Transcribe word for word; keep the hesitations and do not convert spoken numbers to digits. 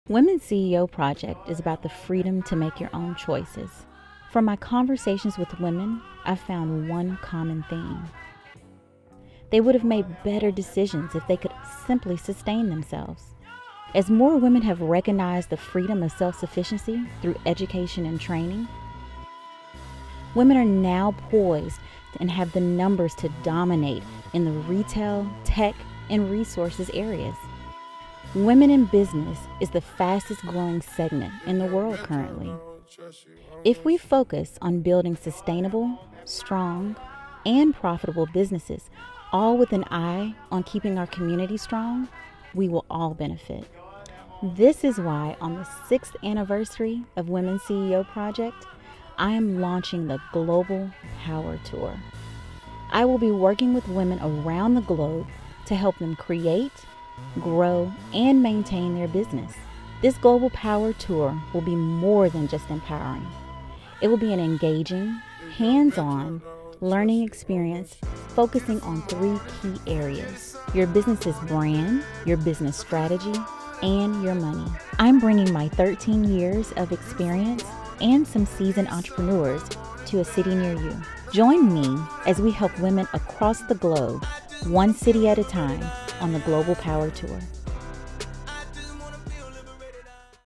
Women's C E O Project is about the freedom to make your own choices. From my conversations with women, I've found one common theme. They would have made better decisions if they could simply sustain themselves. As more women have recognized the freedom of self-sufficiency through education and training, women are now poised and have the numbers to dominate in the retail, tech, and resources areas. Women in business is the fastest growing segment in the world currently. If we focus on building sustainable, strong, and profitable businesses, all with an eye on keeping our community strong, we will all benefit. This is why on the sixth anniversary of Women's C E O Project, I am launching the Global Power Tour. I will be working with women around the globe to help them create, grow, and maintain their business. This Global Power Tour will be more than just empowering. It will be an engaging, hands-on learning experience focusing on three key areas: your business's brand, your business strategy, and your money. I'm bringing my thirteen years of experience and some seasoned entrepreneurs to a city near you. Join me as we help women across the globe, one city at a time, on the Global Power Tour.